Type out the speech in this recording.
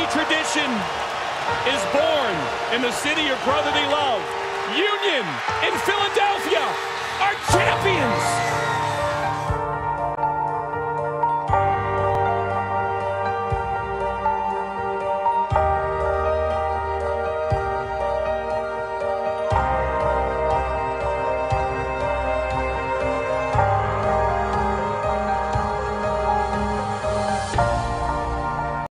tradition is born in the city your brotherly love. Union in Philadelphia are champions.